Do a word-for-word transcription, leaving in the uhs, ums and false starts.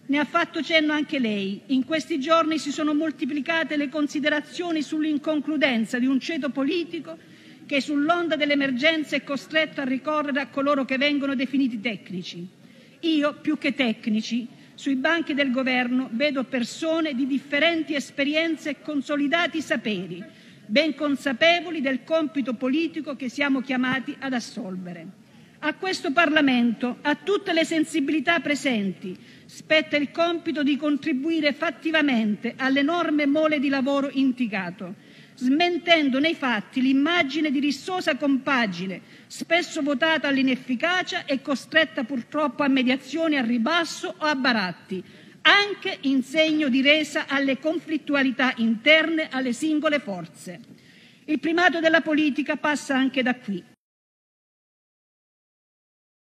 Ne ha fatto cenno anche lei. In questi giorni si sono moltiplicate le considerazioni sull'inconcludenza di un ceto politico che sull'onda dell'emergenza è costretto a ricorrere a coloro che vengono definiti tecnici. Io, più che tecnici, sui banchi del governo vedo persone di differenti esperienze e consolidati saperi, ben consapevoli del compito politico che siamo chiamati ad assolvere. A questo Parlamento, a tutte le sensibilità presenti, spetta il compito di contribuire fattivamente all'enorme mole di lavoro indicato, smentendo nei fatti l'immagine di rissosa compagine, spesso votata all'inefficacia e costretta purtroppo a mediazioni al ribasso o a baratti, anche in segno di resa alle conflittualità interne alle singole forze. Il primato della politica passa anche da qui.